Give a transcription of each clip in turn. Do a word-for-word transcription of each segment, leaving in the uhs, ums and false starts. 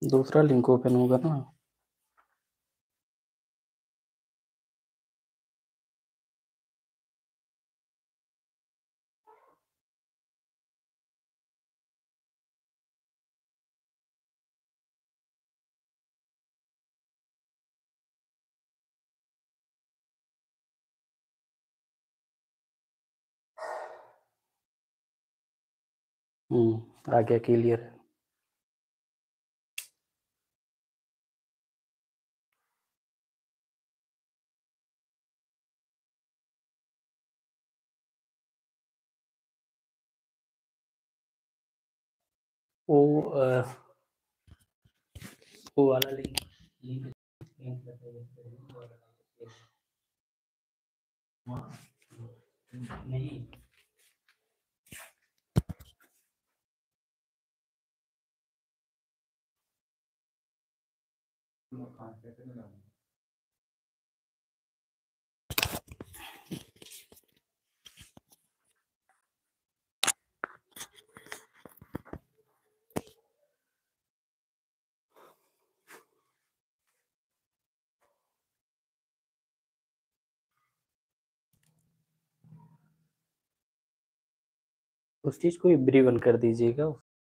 दूसरा link open होगा ना। हम्म आ गया क्लियर है। वो अ, वो वाला लिंक लिंक नहीं। उस चीज को एवरीवन कर दीजिएगा।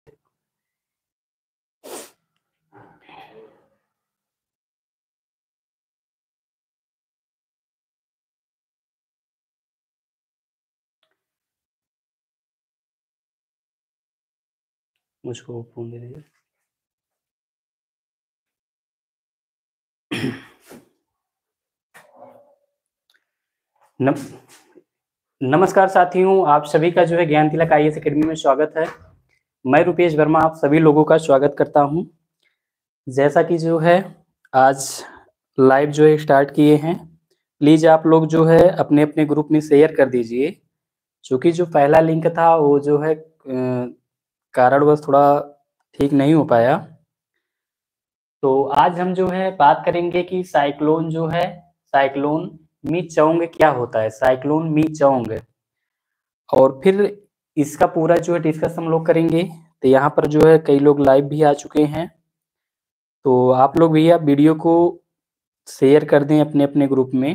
मुझको फोन दे दीजिए। नम, नमस्कार साथियों, आप सभी का जो है ज्ञान तिलक आई ए एस अकेडमी में स्वागत है। मैं रुपेश वर्मा आप सभी लोगों का स्वागत करता हूं। जैसा कि जो है आज लाइव जो है स्टार्ट किए हैं, प्लीज आप लोग जो है अपने अपने ग्रुप में शेयर कर दीजिए, क्योंकि जो पहला लिंक था वो जो है कारणवश थोड़ा ठीक नहीं हो पाया। तो आज हम जो है बात करेंगे कि साइक्लोन जो है साइक्लोन मीचोंग क्या होता है, साइक्लोन मीचोंग, और फिर इसका पूरा जो है डिस्कस हम लोग करेंगे। तो यहाँ पर जो है कई लोग लाइव भी आ चुके हैं, तो आप लोग भैया वीडियो को शेयर कर दें अपने अपने ग्रुप में।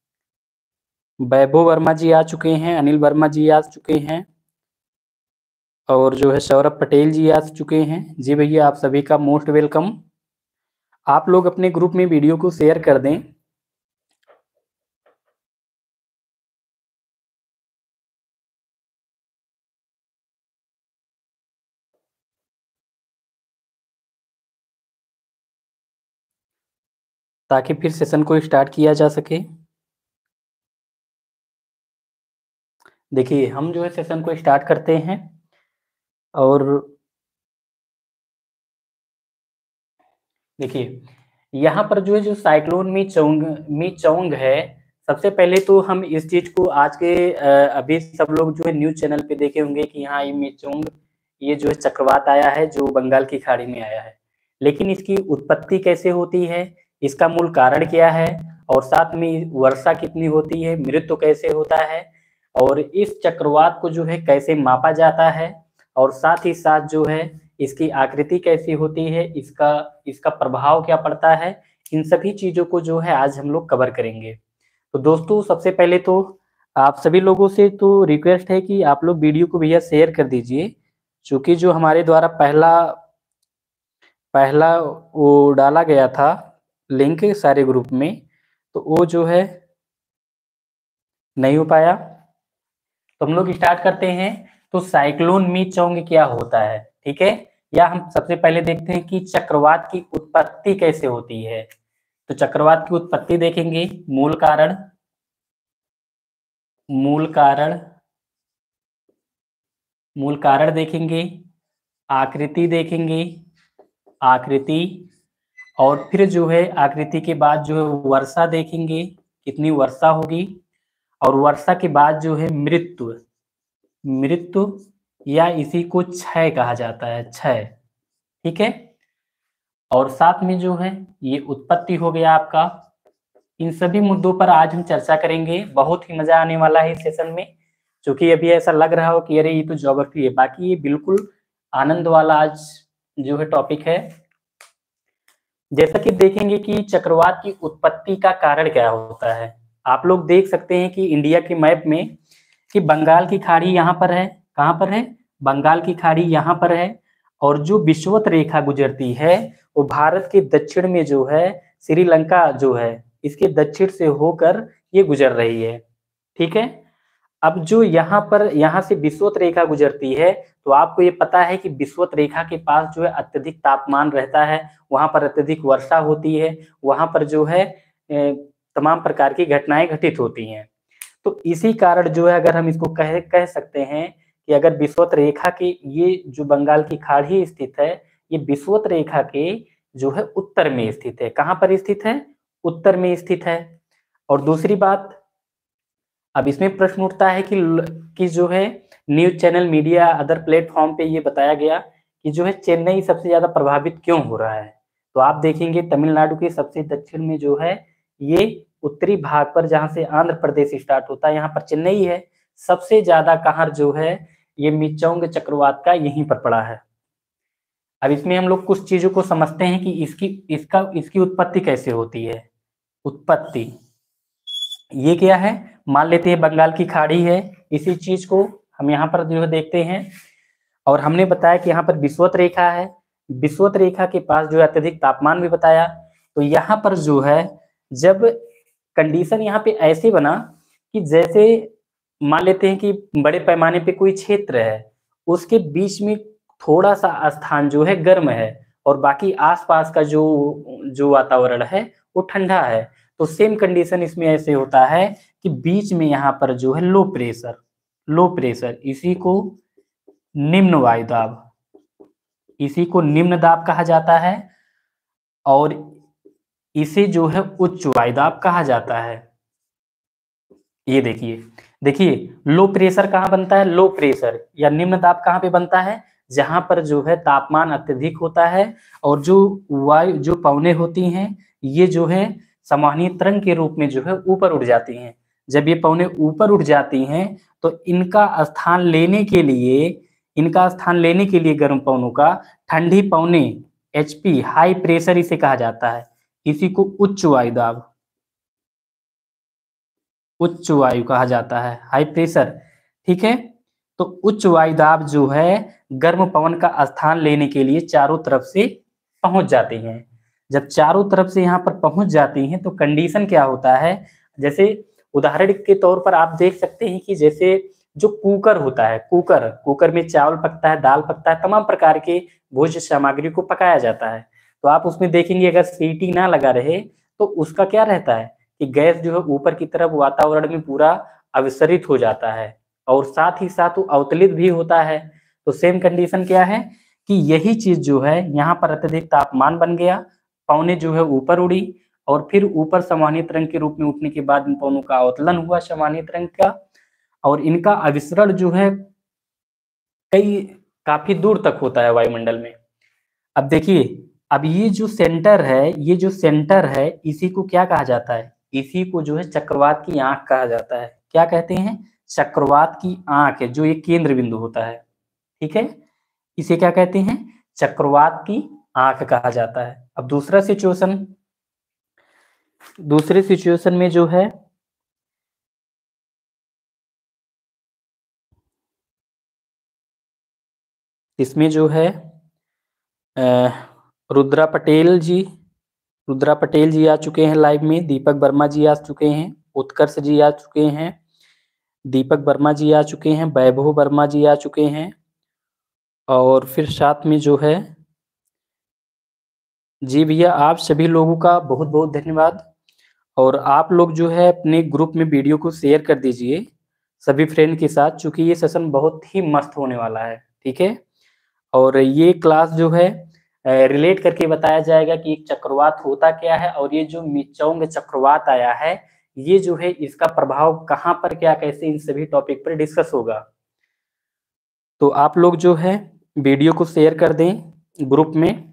वैभव वर्मा जी आ चुके हैं, अनिल वर्मा जी आ चुके हैं, और जो है सौरभ पटेल जी आ चुके हैं। जी भैया, आप सभी का मोस्ट वेलकम। आप लोग अपने ग्रुप में वीडियो को शेयर कर दें। ताकि फिर सेशन को स्टार्ट किया जा सके। देखिए, हम जो है सेशन को स्टार्ट करते हैं, और देखिए यहाँ पर जो है जो साइक्लोन मीचोंग मीचोंग है, सबसे पहले तो हम इस चीज को आज के अभी सब लोग जो है न्यूज चैनल पे देखे होंगे कि यहाँ ये मीचोंग, ये जो है चक्रवात आया है जो बंगाल की खाड़ी में आया है। लेकिन इसकी उत्पत्ति कैसे होती है, इसका मूल कारण क्या है, और साथ में वर्षा कितनी होती है, मृत्यु कैसे होता है, और इस चक्रवात को जो है कैसे मापा जाता है, और साथ ही साथ जो है इसकी आकृति कैसी होती है, इसका इसका प्रभाव क्या पड़ता है, इन सभी चीजों को जो है आज हम लोग कवर करेंगे। तो दोस्तों, सबसे पहले तो आप सभी लोगों से तो रिक्वेस्ट है कि आप लोग वीडियो को भैया शेयर कर दीजिए, क्योंकि जो हमारे द्वारा पहला पहला वो डाला गया था लिंक सारे ग्रुप में, तो वो जो है नहीं हो पाया। तो हम लोग स्टार्ट करते हैं। तो साइक्लोन मीचोंग क्या होता है, ठीक है, या हम सबसे पहले देखते हैं कि चक्रवात की उत्पत्ति कैसे होती है। तो चक्रवात की उत्पत्ति देखेंगे, मूल कारण मूल कारण मूल कारण देखेंगे, आकृति देखेंगे, आकृति, और फिर जो है आकृति के बाद जो है वर्षा देखेंगे, कितनी वर्षा होगी, और वर्षा के बाद जो है मृत्यु मृत्यु या इसी को क्षय कहा जाता है, क्षय, ठीक है। और साथ में जो है ये उत्पत्ति हो गया आपका। इन सभी मुद्दों पर आज हम चर्चा करेंगे, बहुत ही मजा आने वाला है इस सेशन में, क्योंकि अभी ऐसा लग रहा हो कि अरे ये तो ज्योग्राफी है, बाकी ये बिल्कुल आनंद वाला आज जो है टॉपिक है। जैसा कि देखेंगे कि चक्रवात की उत्पत्ति का कारण क्या होता है। आप लोग देख सकते हैं कि इंडिया के मैप में कि बंगाल की खाड़ी यहाँ पर है, कहाँ पर है, बंगाल की खाड़ी यहाँ पर है, और जो विषुवत रेखा गुजरती है वो भारत के दक्षिण में जो है श्रीलंका जो है इसके दक्षिण से होकर ये गुजर रही है, ठीक है। अब जो यहाँ पर यहाँ से विषुवत रेखा गुजरती है, तो आपको ये पता है कि विषुवत रेखा के पास जो है अत्यधिक तापमान रहता है, वहां पर अत्यधिक वर्षा होती है, वहां पर जो है तमाम प्रकार की घटनाएं घटित होती हैं। तो इसी कारण जो है अगर हम इसको कह कह सकते हैं कि अगर विषुवत रेखा के ये जो बंगाल की खाड़ी स्थित है, ये विषुवत रेखा के जो है उत्तर में स्थित है। कहाँ पर स्थित है? उत्तर में स्थित है। और दूसरी बात, अब इसमें प्रश्न उठता है कि कि जो है news channel, media, other platform पे ये बताया गया कि जो है चेन्नई सबसे ज्यादा प्रभावित क्यों हो रहा है। तो आप देखेंगे तमिलनाडु के सबसे दक्षिण में जो है ये उत्तरी भाग पर, जहां से आंध्र प्रदेश स्टार्ट होता है, यहाँ पर चेन्नई है। सबसे ज्यादा कहर जो है ये मिचोंग चक्रवात का यहीं पर पड़ा है। अब इसमें हम लोग कुछ चीजों को समझते हैं कि इसकी इसका इसकी उत्पत्ति कैसे होती है। उत्पत्ति ये क्या है, मान लेते हैं बंगाल की खाड़ी है, इसी चीज को हम यहाँ पर जो है देखते हैं, और हमने बताया कि यहाँ पर विषुवत रेखा है, विषुवत रेखा के पास जो है अत्यधिक तापमान भी बताया। तो यहाँ पर जो है जब कंडीशन यहाँ पे ऐसे बना कि जैसे मान लेते हैं कि बड़े पैमाने पे कोई क्षेत्र है, उसके बीच में थोड़ा सा स्थान जो है गर्म है और बाकी आसपास का जो जो वातावरण है वो ठंडा है। तो सेम कंडीशन इसमें ऐसे होता है कि बीच में यहाँ पर जो है लो प्रेशर, लो प्रेशर इसी को निम्न वायु दाब, इसी को निम्न दाब कहा जाता है, और इसे जो है उच्च वायु दाब कहा जाता है। ये देखिए देखिए लो प्रेशर कहाँ बनता है, लो प्रेशर या निम्न दाब कहाँ पे बनता है, जहां पर जो है तापमान अत्यधिक होता है और जो वायु जो पवनें होती हैं ये जो है संवहनीय तरंग के रूप में जो है ऊपर उठ जाती हैं। जब ये पवनें ऊपर उठ जाती हैं तो इनका स्थान लेने के लिए इनका स्थान लेने के लिए गर्म पवनों का ठंडी पवनें एचपी हाई प्रेशर इसे कहा जाता है, इसी को उच्च वायु दाब, उच्च वायु कहा जाता है, हाई प्रेशर, ठीक है। तो उच्च वायु दाब जो है गर्म पवन का स्थान लेने के लिए चारों तरफ से पहुंच जाती हैं। जब चारों तरफ से यहाँ पर पहुंच जाती हैं तो कंडीशन क्या होता है, जैसे उदाहरण के तौर पर आप देख सकते हैं कि जैसे जो कुकर होता है, कुकर कुकर में चावल पकता है, दाल पकता है, तमाम प्रकार के भोज्य सामग्री को पकाया जाता है। तो आप उसमें देखेंगे अगर सीटी ना लगा रहे तो उसका क्या रहता है कि गैस जो है ऊपर की तरफ वातावरण में पूरा अविसरित हो जाता है और साथ ही साथ वो अवतलित भी होता है। तो सेम कंडीशन क्या है कि यही चीज जो है यहाँ पर अत्यधिक तापमान बन गया, पवनें जो है ऊपर उड़ी और फिर ऊपर संवहनीय तरंग के रूप में उठने के बाद इन पवनों का अवतलन हुआ संवहनीय तरंग का, और इनका अविसरण जो है कई काफी दूर तक होता है वायुमंडल में। अब देखिए, अब ये जो सेंटर है, ये जो सेंटर है इसी को क्या कहा जाता है, इसी को जो है चक्रवात की आंख कहा जाता है। क्या कहते हैं, चक्रवात की आंख है, जो ये केंद्र बिंदु होता है, ठीक है, इसे क्या कहते हैं, चक्रवात की आंख कहा जाता है। अब दूसरा सिचुएशन, दूसरे सिचुएशन में जो है इसमें जो है रुद्रा पटेल जी रुद्रा पटेल जी आ चुके हैं लाइव में, दीपक वर्मा जी आ चुके हैं, उत्कर्ष जी आ चुके हैं, दीपक वर्मा जी आ चुके हैं, वैभव वर्मा जी आ चुके हैं, और फिर साथ में जो है जी भैया आप सभी लोगों का बहुत बहुत धन्यवाद। और आप लोग जो है अपने ग्रुप में वीडियो को शेयर कर दीजिए सभी फ्रेंड के साथ, चूंकि ये सेशन बहुत ही मस्त होने वाला है, ठीक है। और ये क्लास जो है रिलेट करके बताया जाएगा कि एक चक्रवात होता क्या है, और ये जो मिचोंग चक्रवात आया है ये जो है इसका प्रभाव कहाँ पर क्या कैसे, इन सभी टॉपिक पर डिस्कस होगा। तो आप लोग जो है वीडियो को शेयर कर दें ग्रुप में।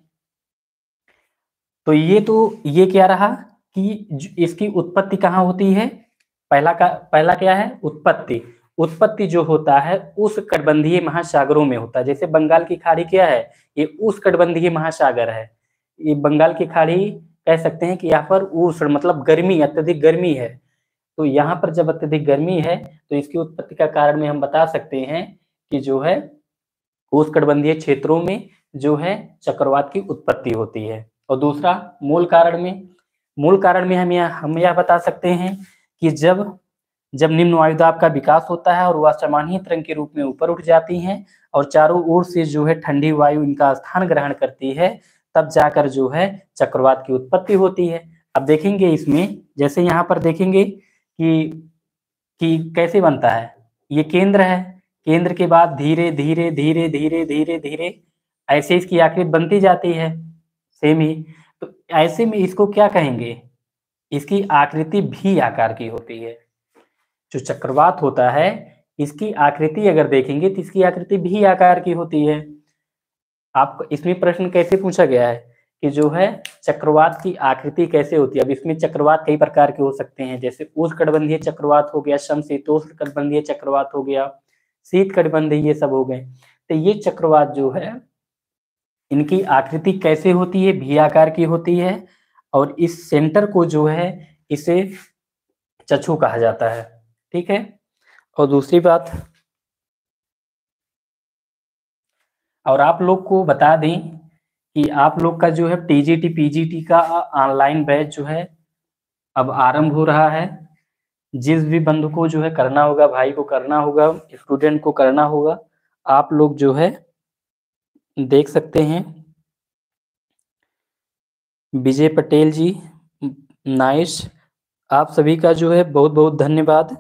तो ये तो ये क्या रहा कि इसकी उत्पत्ति कहाँ होती है, पहला का पहला क्या है, उत्पत्ति। उत्पत्ति जो होता है उस कटिबंधीय महासागरों में होता है। जैसे बंगाल की खाड़ी क्या है, ये उस कटिबंधीय महासागर है, ये बंगाल की खाड़ी कह सकते हैं कि यहाँ पर उष्ण मतलब गर्मी, अत्यधिक गर्मी है। तो यहाँ पर जब अत्यधिक गर्मी है तो इसकी उत्पत्ति का कारण में हम बता सकते हैं कि जो है उष्णकटिबंधीय क्षेत्रों में जो है चक्रवात की उत्पत्ति होती है। और दूसरा मूल कारण में मूल कारण में हम यह हम यह बता सकते हैं कि जब जब निम्न वायुदाब का विकास होता है और वह सामान्य तरंग के रूप में ऊपर उठ जाती हैं और चारों ओर से जो है ठंडी वायु इनका स्थान ग्रहण करती है, तब जाकर जो है चक्रवात की उत्पत्ति होती है। अब देखेंगे इसमें, जैसे यहाँ पर देखेंगे कि कि कैसे बनता है। ये केंद्र है, केंद्र के बाद धीरे धीरे धीरे धीरे धीरे धीरे ऐसे इसकी आकृति बनती जाती है, सेम ही। तो ऐसे में इसको क्या कहेंगे, इसकी आकृति भी आकार की होती है। जो चक्रवात होता है इसकी आकृति अगर देखेंगे तो इसकी आकृति भी आकार की होती है। आपको इसमें प्रश्न कैसे पूछा गया है कि जो है चक्रवात की आकृति कैसे होती है। अब इसमें चक्रवात कई प्रकार के हो सकते हैं, जैसे उष्णकटिबंधीय चक्रवात हो गया, समशीतोष्णकटिबंधीय चक्रवात हो गया, शीत कटिबंधीय, ये सब हो गए। तो ये चक्रवात जो है इनकी आकृति कैसे होती है, भी आकार की होती है। और इस सेंटर को जो है इसे चक्षु कहा जाता है, ठीक है। और दूसरी बात, और आप लोग को बता दें कि आप लोग का जो है टीजीटी पीजीटी का ऑनलाइन बैच जो है अब आरंभ हो रहा है। जिस भी बंधु को जो है करना होगा, भाई को करना होगा, स्टूडेंट को करना होगा, आप लोग जो है देख सकते हैं। विजय पटेल जी, नाइस, आप सभी का जो है बहुत बहुत धन्यवाद।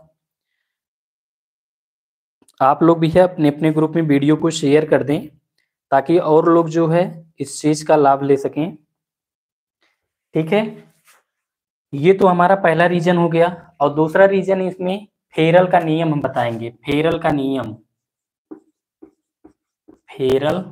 आप लोग भी है अपने अपने ग्रुप में वीडियो को शेयर कर दें ताकि और लोग जो है इस चीज का लाभ ले सकें, ठीक है। ये तो हमारा पहला रीजन हो गया। और दूसरा रीजन इसमें फेरल का नियम हम बताएंगे। फेरल का नियम, फेरल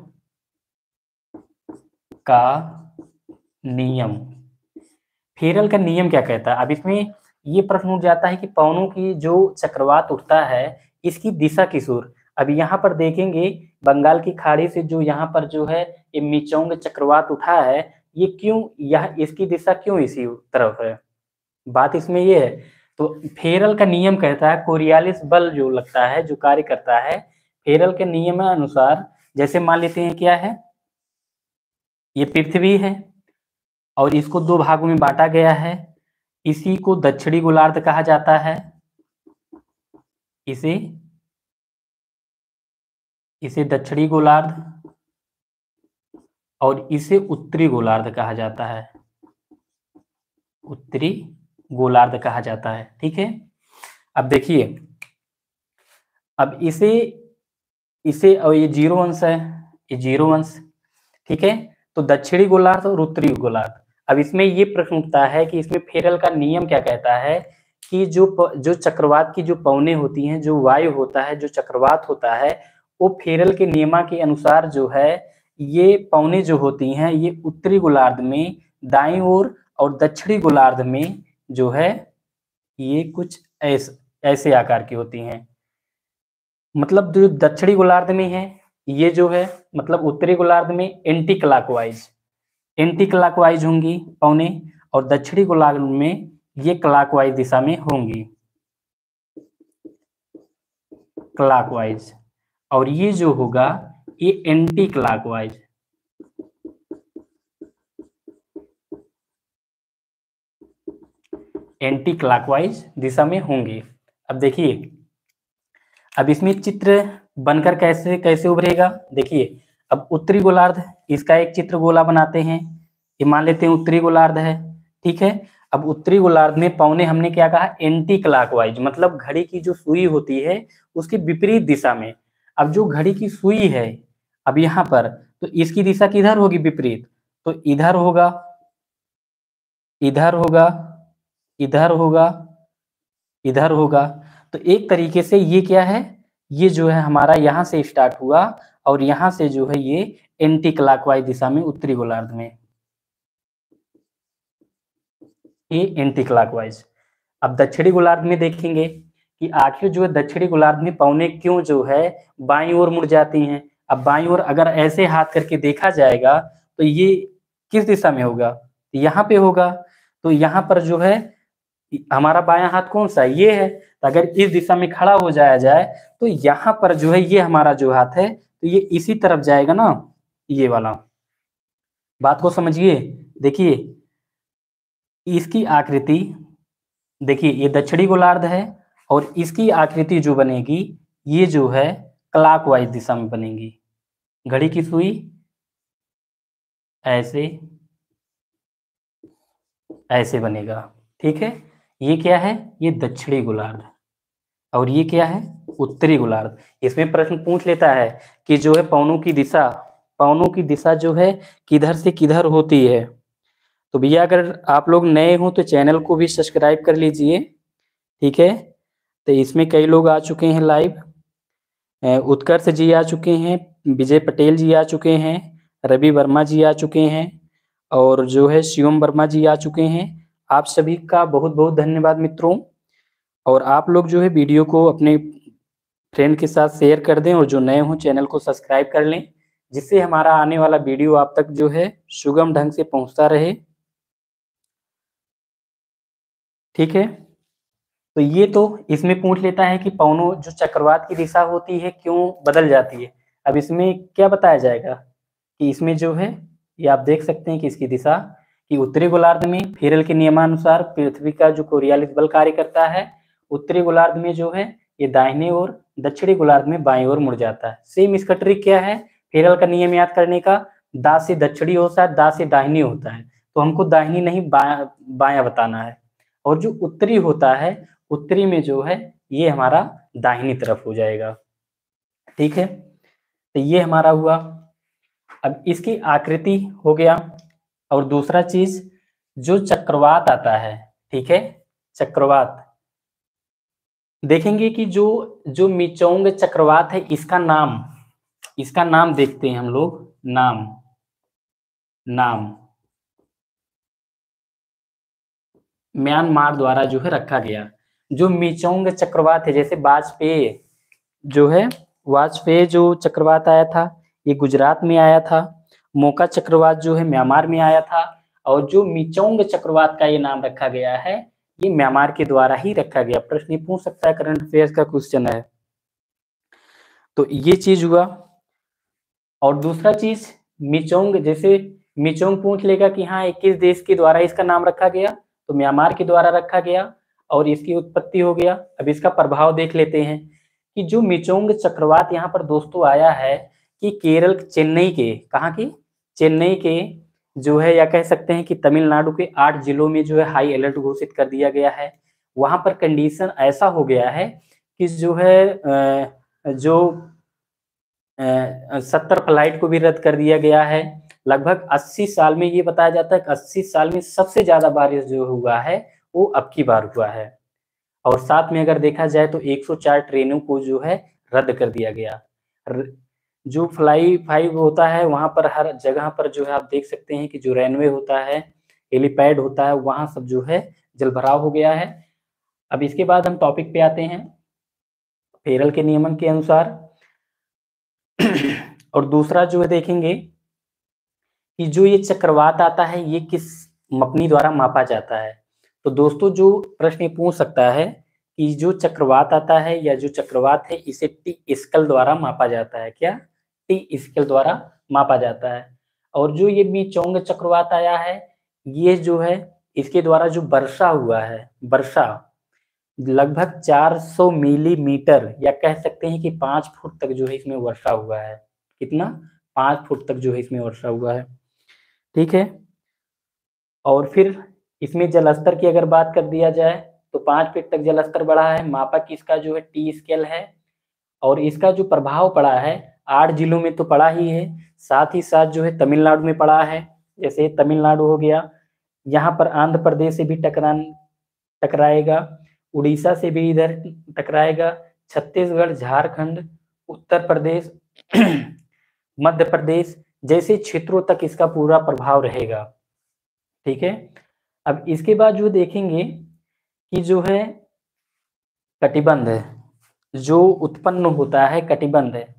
का नियम, फेरल का नियम क्या कहता है। अब इसमें ये प्रश्न उठ जाता है कि पवनों की जो चक्रवात उठता है इसकी दिशा किस ओर। अब यहाँ पर देखेंगे बंगाल की खाड़ी से जो यहाँ पर जो है ये मिचोंग चक्रवात उठा है, ये क्यों, यह इसकी दिशा क्यों इसी तरफ है, बात इसमें ये है। तो फेरल का नियम कहता है, कोरियालिस बल जो लगता है, जो कार्य करता है फेरल के नियम अनुसार, जैसे मान लेते हैं क्या है, ये पृथ्वी है और इसको दो भागों में बांटा गया है। इसी को दक्षिणी गोलार्ध कहा जाता है, इसे इसे दक्षिणी गोलार्ध और इसे उत्तरी गोलार्ध कहा जाता है, उत्तरी गोलार्ध कहा जाता है, ठीक है। अब देखिए, अब इसे इसे और ये जीरो अंश है, ये जीरो अंश, ठीक है। तो दक्षिणी गोलार्ध और उत्तरी गोलार्ध। अब इसमें ये प्रश्न उठता है कि इसमें फेरल का नियम क्या कहता है कि जो जो चक्रवात की जो पवनें होती हैं, जो वायु होता है, जो चक्रवात होता है, वो फेरल के नियमा के अनुसार जो है ये पवनें जो होती हैं ये उत्तरी गोलार्ध में दाईं ओर और दक्षिणी गोलार्ध में जो है ये कुछ ऐसे ऐसे आकार की होती हैं। मतलब जो दक्षिणी गोलार्ध में है ये जो है, मतलब उत्तरी गोलार्ध में एंटी क्लॉकवाइज एंटी क्लॉकवाइज होंगी पवनें, और दक्षिणी गोलार्ध में ये क्लॉकवाइज दिशा में होंगी, क्लॉकवाइज। और ये जो होगा ये एंटी क्लॉकवाइज, एंटी क्लॉकवाइज दिशा में होंगे। अब देखिए, अब इसमें चित्र बनकर कैसे कैसे उभरेगा। देखिए, अब उत्तरी गोलार्ध, इसका एक चित्र गोला बनाते हैं, ये मान लेते हैं उत्तरी गोलार्ध है, ठीक है। अब उत्तरी गोलार्ध में पवने हमने क्या कहा, एंटी क्लॉकवाइज, मतलब घड़ी की जो सुई होती है उसके विपरीत दिशा में। अब जो घड़ी की सुई है अब यहाँ पर, तो इसकी दिशा किधर होगी, विपरीत, तो इधर होगा, इधर होगा, इधर होगा, इधर होगा। तो एक तरीके से ये क्या है, ये जो है हमारा यहाँ से स्टार्ट हुआ और यहाँ से जो है ये एंटी क्लॉकवाइज दिशा में उत्तरी गोलार्ध में, ये एंटी क्लॉकवाइज। अब दक्षिणी गोलार्ध में देखेंगे कि आखिर जो है दक्षिणी गोलार्ध में पवने क्यों जो है बाईं ओर मुड़ जाती हैं। अब बाईं ओर अगर ऐसे हाथ करके देखा जाएगा तो ये किस दिशा में होगा, यहाँ पे होगा। तो यहाँ पर जो है हमारा बायां हाथ कौन सा है, ये है। तो अगर इस दिशा में खड़ा हो जाया जाए तो यहाँ पर जो है ये हमारा जो हाथ है तो ये इसी तरफ जाएगा ना, ये वाला। बात को समझिए। देखिए इसकी आकृति, देखिए ये दक्षिणी गोलार्ध है और इसकी आकृति जो बनेगी ये जो है क्लॉकवाइज दिशा में बनेगी। घड़ी की सुई ऐसे ऐसे बनेगा, ठीक है। ये क्या है, ये दक्षिणी गोलार्ध और ये क्या है, उत्तरी गोलार्ध। इसमें प्रश्न पूछ लेता है कि जो है पवनों की दिशा, पवनों की दिशा जो है किधर से किधर होती है। तो भैया अगर आप लोग नए हो तो चैनल को भी सब्सक्राइब कर लीजिए, ठीक है। तो इसमें कई लोग आ चुके हैं लाइव, उत्कर्ष जी आ चुके हैं, विजय पटेल जी आ चुके हैं, रवि वर्मा जी आ चुके हैं और जो है शिवम वर्मा जी आ चुके हैं। आप सभी का बहुत बहुत धन्यवाद मित्रों। और आप लोग जो है वीडियो को अपने फ्रेंड के साथ शेयर कर दें और जो नए हों चैनल को सब्सक्राइब कर लें, जिससे हमारा आने वाला वीडियो आप तक जो है सुगम ढंग से पहुंचता रहे, ठीक है। तो ये तो इसमें पूछ लेता है कि पवनों जो चक्रवात की दिशा होती है क्यों बदल जाती है। अब इसमें क्या बताया जाएगा कि इसमें जो है ये आप देख सकते हैं कि इसकी दिशा कि उत्तरी गोलार्ध में फेरल के नियमानुसार पृथ्वी का जो कोरियालिस बल कार्य करता है, उत्तरी गोलार्ध में जो है ये दाहिने ओर, दक्षिणी गोलार्ध में बाईं ओर मुड़ जाता है। सेम इसका ट्रिक क्या है, फेरल का नियम याद करने का, दा से दक्षिणी होता है, दा से दाहिनी होता है, तो हमको दाहिनी नहीं बाया बायां बताना है। और जो उत्तरी होता है, उत्तरी में जो है ये हमारा दाहिनी तरफ हो जाएगा, ठीक है। तो ये हमारा हुआ। अब इसकी आकृति हो गया। और दूसरा चीज जो चक्रवात आता है, ठीक है, चक्रवात देखेंगे कि जो जो मिचोंग चक्रवात है इसका नाम, इसका नाम देखते हैं हम लोग। नाम नाम म्यांमार द्वारा जो है रखा गया। जो मिचोंग चक्रवात है, जैसे वाजपेयी जो है, वाजपेयी जो चक्रवात आया था ये गुजरात में आया था, मोका चक्रवात जो है म्यांमार में आया था, और जो मिचोंग चक्रवात का ये नाम रखा गया है ये म्यांमार के द्वारा ही रखा गया। प्रश्न पूछ सकता है, करंट अफेयर्स का क्वेश्चन है। तो ये चीज हुआ। और दूसरा चीज मिचोंग, जैसे मिचोंग पूछ लेगा कि हाँ किस देश के द्वारा इसका नाम रखा गया, तो म्यांमार के द्वारा रखा गया और इसकी उत्पत्ति हो गया। अब इसका प्रभाव देख लेते हैं कि जो मिचोंग चक्रवात यहाँ पर दोस्तों आया है कि केरल चेन्नई के, कहाँ की, चेन्नई के जो है, या कह सकते हैं कि तमिलनाडु के आठ जिलों में जो है हाई अलर्ट घोषित कर दिया गया है। वहां पर कंडीशन ऐसा हो गया है कि जो है जो सत्तर फ्लाइट को भी रद्द कर दिया गया है। लगभग अस्सी साल में ये बताया जाता है कि अस्सी साल में सबसे ज्यादा बारिश जो हुआ है वो अब की बार हुआ है। और साथ में अगर देखा जाए तो एक सौ चार ट्रेनों को जो है रद्द कर दिया गया। जो फ्लाई फाइव होता है वहां पर हर जगह पर जो है आप देख सकते हैं कि जो रनवे होता है, हेलीपैड होता है, वहां सब जो है जलभराव हो गया है। अब इसके बाद हम टॉपिक पे आते हैं फेरल के नियमन के अनुसार। और दूसरा जो है देखेंगे कि जो ये चक्रवात आता है ये किस मपनी द्वारा मापा जाता है। तो दोस्तों जो प्रश्न पूछ सकता है कि जो चक्रवात आता है या जो चक्रवात है इसे टी स्केल द्वारा मापा जाता है, क्या, टी स्केल द्वारा मापा जाता है। और जो ये मिचोंग चक्रवात आया है ये जो है इसके द्वारा जो वर्षा हुआ है, वर्षा लगभग चार सौ मिलीमीटर या कह सकते हैं कि पांच फुट तक जो है इसमें वर्षा हुआ है। कितना, पांच फुट तक जो है इसमें वर्षा हुआ है, ठीक है। और फिर इसमें जलस्तर की अगर बात कर दिया जाए तो पांच फीट तक जलस्तर बढ़ा है। मापक इसका जो है टी स्केल है। और इसका जो प्रभाव पड़ा है आठ जिलों में तो पड़ा ही है, साथ ही साथ जो है तमिलनाडु में पड़ा है। जैसे तमिलनाडु हो गया, यहाँ पर आंध्र प्रदेश से भी टकरान टकराएगा, उड़ीसा से भी इधर टकराएगा, छत्तीसगढ़, झारखंड, उत्तर प्रदेश, मध्य प्रदेश जैसे क्षेत्रों तक इसका पूरा प्रभाव रहेगा, ठीक है। अब इसके बाद जो देखेंगे कि जो है कटिबंध है, जो उत्पन्न होता है कटिबंध है,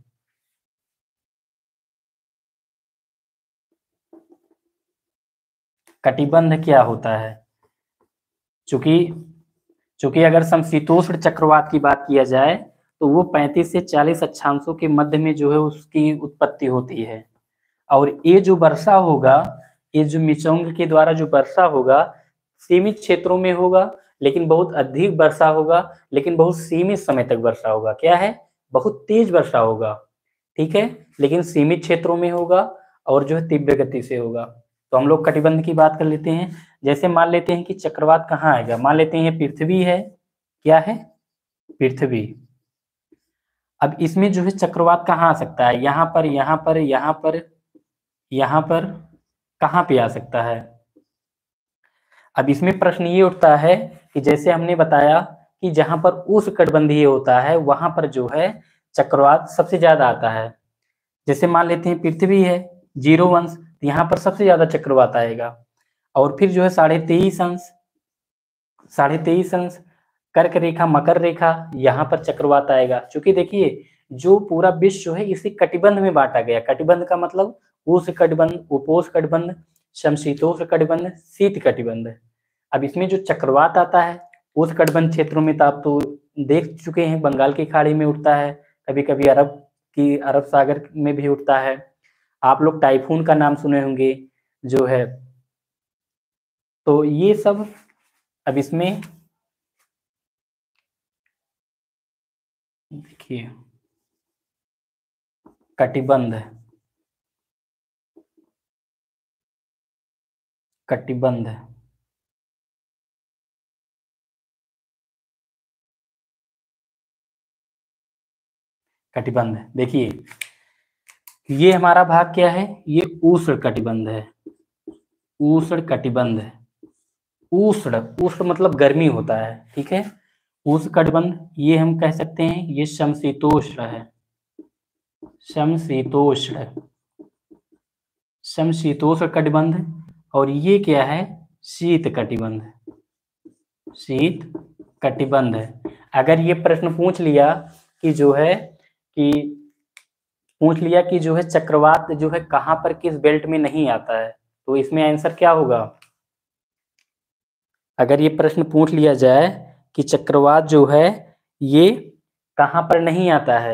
कटिबंध क्या होता है? चूंकि चूंकि अगर समशीतोष्ण चक्रवात की बात किया जाए तो वो पैंतीस से चालीस अक्षांशों के मध्य में जो है उसकी उत्पत्ति होती है। और ये जो वर्षा होगा, ये जो मिचोंग के द्वारा जो वर्षा होगा, सीमित क्षेत्रों में होगा, लेकिन बहुत अधिक वर्षा होगा, लेकिन बहुत सीमित समय तक वर्षा होगा। क्या है? बहुत तेज वर्षा होगा, ठीक है, लेकिन सीमित क्षेत्रों में होगा और जो है तीव्र गति से होगा। तो हम लोग कटिबंध की बात कर लेते हैं। जैसे मान लेते हैं कि चक्रवात कहाँ आएगा, मान लेते हैं पृथ्वी है। क्या है? पृथ्वी। अब इसमें जो है चक्रवात कहाँ आ सकता है? यहाँ पर, यहाँ पर, यहाँ पर, यहाँ पर, कहाँ पे आ सकता है? अब इसमें प्रश्न ये उठता है कि जैसे हमने बताया कि जहां पर उष्णकटिबंधीय होता है वहां पर जो है चक्रवात सबसे ज्यादा आता है। जैसे मान लेते हैं पृथ्वी है जीरो अंश, यहाँ पर सबसे ज्यादा चक्रवात आएगा। और फिर जो है साढ़े तेईस अंश, साढ़े तेईस अंश, कर्क रेखा, मकर रेखा, यहाँ पर चक्रवात आएगा। क्योंकि देखिए जो पूरा विश्व जो है इसे कटिबंध में बांटा गया। कटिबंध का मतलब उष्ण कटिबंध, उपोष्ण कटिबंध, समशीतोष्ण कटिबंध, शीत कटिबंध। अब इसमें जो चक्रवात आता है उष्ण कटिबंध क्षेत्रों में तो आप तो देख चुके हैं, बंगाल की खाड़ी में उठता है, कभी कभी अरब की अरब सागर में भी उठता है। आप लोग टाइफून का नाम सुने होंगे जो है। तो ये सब अब इसमें देखिए कटिबंध, कटिबंध कटिबंध देखिए ये हमारा भाग क्या है? ये उष्ण कटिबंध है। उष्ण कटिबंध, उष्ण, उष्ण मतलब गर्मी होता है, ठीक है। उष्ण कटिबंध ये हम कह सकते हैं ये समशीतोष्ण है। समशीतोष्ण, समशीतोष्ण कटिबंध। और ये क्या है? शीत कटिबंध, शीत कटिबंध है। अगर ये प्रश्न पूछ लिया कि जो है कि पूछ लिया कि जो है चक्रवात जो है कहां पर किस बेल्ट में नहीं आता है, तो इसमें आंसर क्या होगा? अगर ये प्रश्न पूछ लिया जाए कि चक्रवात जो है ये कहां पर नहीं आता है,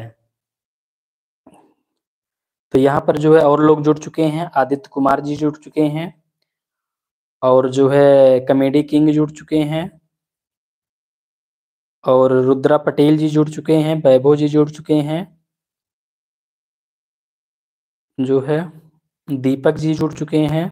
तो यहाँ पर जो है और लोग जुड़ चुके हैं। आदित्य कुमार जी जुड़ चुके हैं और जो है कॉमेडी किंग जुड़ चुके हैं और रुद्रा पटेल जी जुड़ चुके हैं, वैभव जी जुड़ चुके हैं, जो है दीपक जी जुड़ चुके हैं।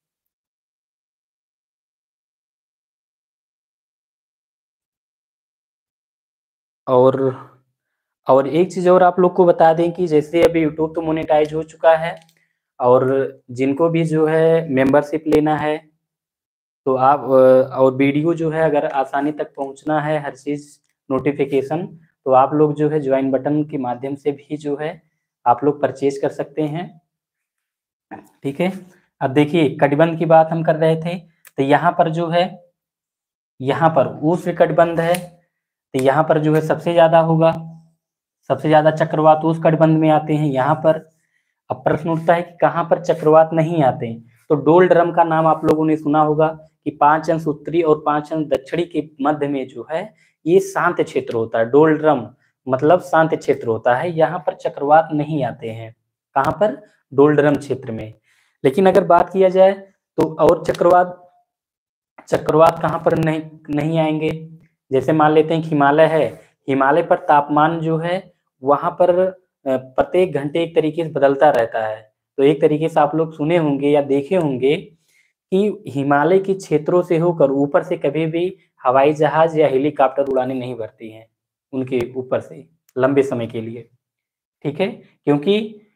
और और एक चीज और आप लोग को बता दें कि जैसे अभी यूट्यूब तो मोनेटाइज हो चुका है और जिनको भी जो है मेंबरशिप लेना है तो आप और वीडियो जो है अगर आसानी तक पहुंचना है हर चीज नोटिफिकेशन, तो आप लोग जो है ज्वाइन बटन के माध्यम से भी जो है आप लोग परचेज कर सकते हैं, ठीक है। अब देखिए कटिबंध की बात हम कर रहे थे, तो यहाँ पर जो है यहाँ पर उष्ण कटिबंध है, तो यहाँ पर जो है सबसे ज्यादा होगा, सबसे ज्यादा चक्रवात उष्ण कटिबंध में आते हैं यहाँ पर। अब प्रश्न उठता है कि कहाँ पर चक्रवात नहीं आते, तो डोल ड्रम का नाम आप लोगों ने सुना होगा कि पांच अंश उत्तरी और पांच अंश दक्षिणी के मध्य में जो है ये शांत क्षेत्र होता है। डोल ड्रम मतलब शांत क्षेत्र होता है, यहाँ पर चक्रवात नहीं आते हैं। कहाँ पर? डोल ड्रम क्षेत्र में। लेकिन अगर बात किया जाए तो और चक्रवात चक्रवात कहाँ पर नहीं नहीं आएंगे? जैसे मान लेते हैं हिमालय है, हिमालय पर तापमान जो है वहां पर प्रत्येक घंटे एक तरीके से बदलता रहता है। तो एक तरीके से आप लोग सुने होंगे या देखे होंगे कि हिमालय के क्षेत्रों से होकर ऊपर से कभी भी हवाई जहाज या हेलीकॉप्टर उड़ाने नहीं भरती हैं उनके ऊपर से लंबे समय के लिए, ठीक है, क्योंकि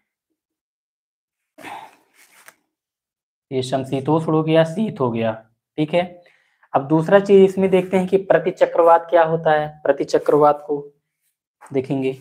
ये समशीतोष्ण हो गया, शीत हो गया, ठीक है। अब दूसरा चीज इसमें देखते हैं कि प्रति चक्रवात क्या होता है। प्रति चक्रवात को देखेंगे,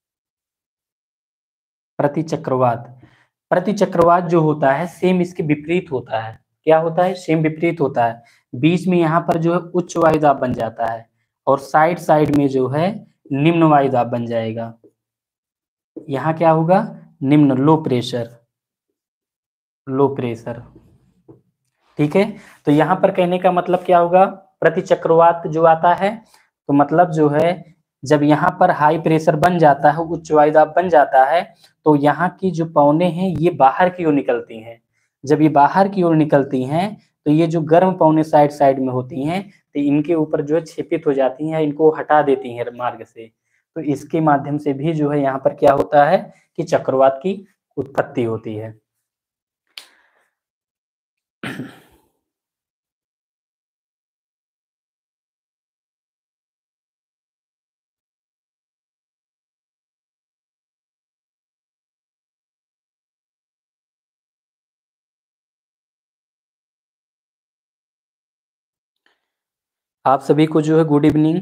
प्रति चक्रवात, प्रति चक्रवात जो होता है सेम इसके विपरीत होता है। क्या होता है? सेम विपरीत होता है। बीच में यहाँ पर जो है उच्च वायुदाब बन जाता है और साइड साइड में जो है निम्न वायुदाब बन जाएगा। यहाँ क्या होगा? निम्न, लो प्रेशर, लो प्रेशर। ठीक है, तो यहाँ पर कहने का मतलब क्या होगा, प्रति चक्रवात जो आता है तो मतलब जो है जब यहाँ पर हाई प्रेशर बन जाता है, उच्च वायु दाब बन जाता है, तो यहाँ की जो पवने हैं ये बाहर की ओर निकलती हैं। जब ये बाहर की ओर निकलती हैं तो ये जो गर्म पवने साइड साइड में होती हैं तो इनके ऊपर जो है क्षेपित हो जाती हैं, इनको हटा देती हैं मार्ग से। तो इसके माध्यम से भी जो है यहाँ पर क्या होता है कि चक्रवात की उत्पत्ति होती है। आप सभी को जो है गुड इवनिंग।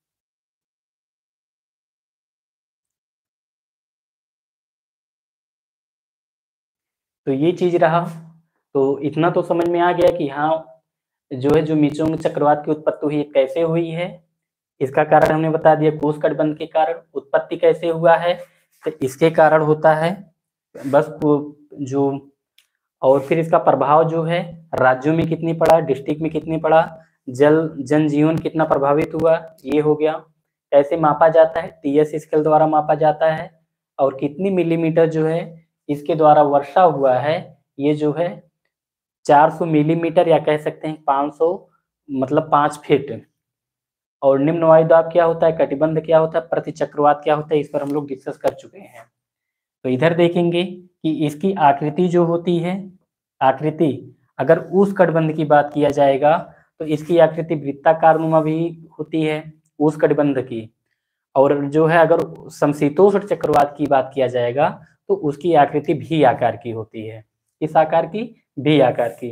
तो ये चीज रहा, तो इतना तो समझ में आ गया कि हाँ जो है जो मिचोंग चक्रवात की उत्पत्ति हुई कैसे हुई है। इसका कारण हमने बता दिया, कोष कटबंध के कारण। उत्पत्ति कैसे हुआ है, तो इसके कारण होता है बस वो जो, और फिर इसका प्रभाव जो है राज्यों में कितनी पड़ा, डिस्ट्रिक्ट में कितनी पड़ा, जल जनजीवन कितना प्रभावित हुआ, ये हो गया। कैसे मापा जाता है, टीएस स्केल द्वारा मापा जाता है। और कितनी मिलीमीटर जो है इसके द्वारा वर्षा हुआ है, ये जो है चार सौ मिलीमीटर या कह सकते हैं पाँच सौ मतलब पाँच फीट। और निम्न वायु दाब क्या होता है, कटिबंध क्या होता है, प्रति चक्रवात क्या होता है, इस पर हम लोग डिस्कस कर चुके हैं। तो इधर देखेंगे कि इसकी आकृति जो होती है, आकृति अगर उस कटबंध की बात किया जाएगा तो इसकी आकृति वृत्ताकार नुमा भी होती है उस कटबंध की। और जो है अगर समशीतोष्ण चक्रवात की बात किया जाएगा तो उसकी आकृति भी आकार की होती है। किस आकार की, भी आकार की।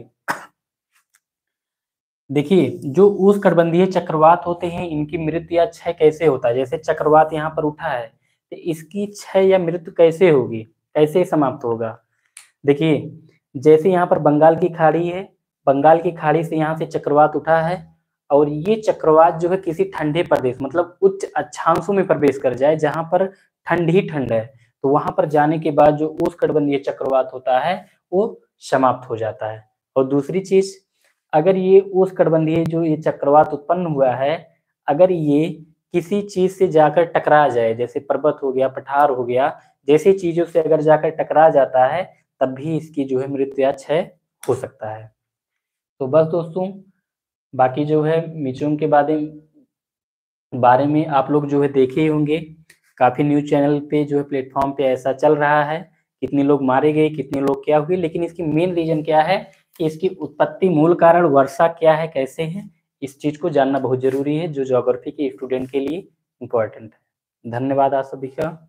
देखिए जो उष्णकटिबंधीय चक्रवात होते हैं इनकी मृत्यु या क्षय कैसे होता है, जैसे चक्रवात यहाँ पर उठा है तो इसकी क्षय या मृत्यु कैसे होगी, कैसे समाप्त होगा। देखिए जैसे यहाँ पर बंगाल की खाड़ी है, बंगाल की खाड़ी से यहाँ से चक्रवात उठा है और ये चक्रवात जो है किसी ठंडे प्रदेश मतलब उच्च अक्षांशों में प्रवेश कर जाए जहां पर ठंड ही ठंड है, तो वहां पर जाने के बाद जो उष्णकटिबंधीय चक्रवात होता है वो समाप्त हो जाता है। और दूसरी चीज, अगर ये उष्णकटिबंधीय जो ये चक्रवात उत्पन्न हुआ है, अगर ये किसी चीज से जाकर टकरा जाए, जैसे पर्वत हो गया, पठार हो गया, जैसी चीजों से अगर जाकर टकरा जाता है तब भी इसकी जो है मृत्यु या क्षय हो सकता है। तो बस दोस्तों, बाकी जो है मिचोंग के बारे बारे में आप लोग जो है देखे ही होंगे, काफी न्यूज चैनल पे जो है प्लेटफॉर्म पे ऐसा चल रहा है, कितने लोग मारे गए, कितने लोग क्या हुए, लेकिन इसकी मेन रीजन क्या है कि इसकी उत्पत्ति मूल कारण वर्षा क्या है, कैसे है, इस चीज को जानना बहुत जरूरी है जो ज्योग्राफी के स्टूडेंट के लिए इम्पोर्टेंट है। धन्यवाद आप सभी का।